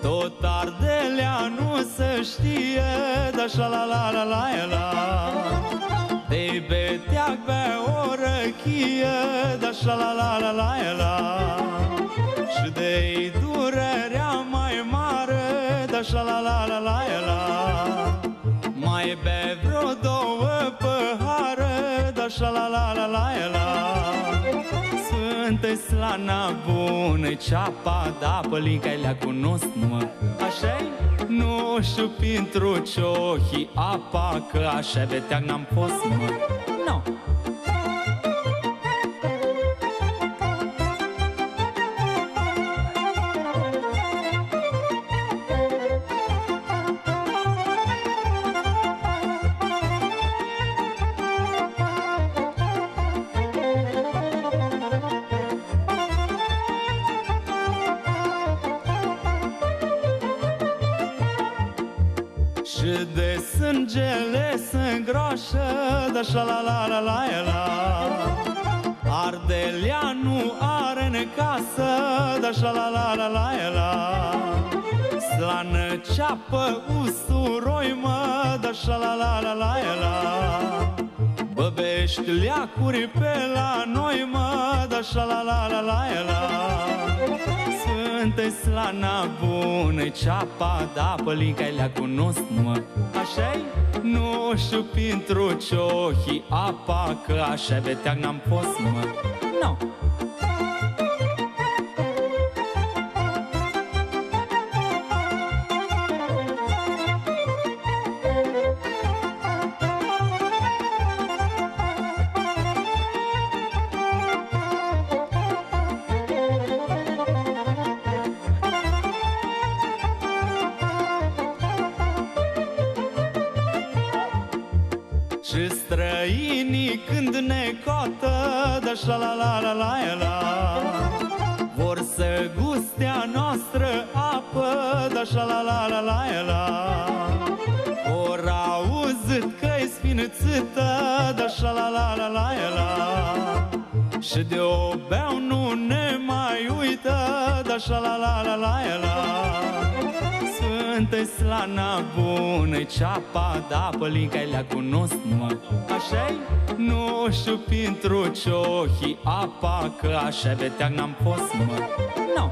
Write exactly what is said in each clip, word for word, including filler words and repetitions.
Tot Ardelea nu se știe, da șa la la la la la. De-i beteag pe o răchie, da șa la la la la la. Și de-i durerea mai mare, da șa la la la la la. Mai be vreo două păhare, da șa la la la la la. Sfântă-i slana bună-i ceapa, da pălinca-i le-a cunosc, mă. Așa-i? Nu știu pentru ce-ochi apa, că așa beteag n-am fost, mă. No. Și de sângele se îngroașă, da șa la la la la la. Ardelea nu are în casă, da șa la la la la la. Slană, ceapă, usturoi, mă, da șa la la la la la. Băbești leacuri pe la noi, mă, da șa la la la la la. Sfântă-i slana bună-i ceapa, da pălinca-i le-a cunosc, mă. Așa-i? Nu știu pentru ce-ochi apa, că așa beteag n-am fost, mă. No. Și străinii când ne cotă, da șa la la la la la. Vor să gustea noastră apă, da șa la la la la la. Or auzit că-i sfințită, da șa la la la la la. Și de-o beau nu ne mai uită, da șa la la la la la. Sfântă-i slana bună-i ceapa, da pălinca-i le-a cunosc, mă. Așa-i? Nu știu pentru ce-ochi apa, că așa beteag n-am fost, mă. No.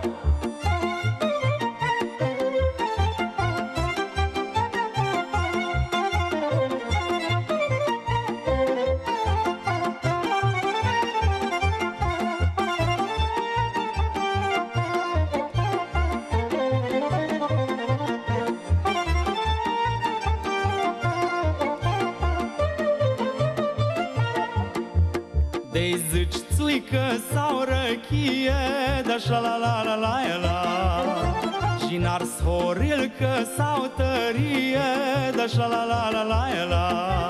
De-i zici țuică sau răchie, da șa la la la la la. Și n-ars horilcă sau tărie, da șa la la la la la.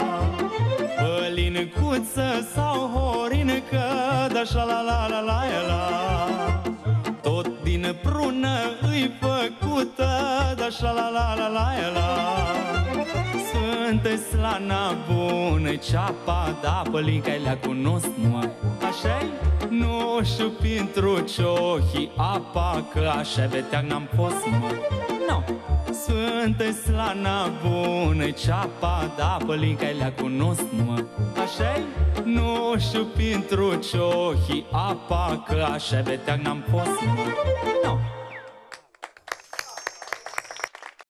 Pălincuță sau horincă, da șa la la la la la. Tot din prună îi făcută, da șa la la la la la. Sfântă-i slana bună-i ceapa, da pălinca-i le-a cunosc, mă. Așa-i? Nu știu pentru ce-ochi apa, că așa beteag n-am fost, mă. No. Sfântă-i slana bună-i ceapa, da pălinca-i le-a cunosc, mă. Așa-i? Nu știu pentru ce-ochi apa, că așa beteag n-am fost, mă. No.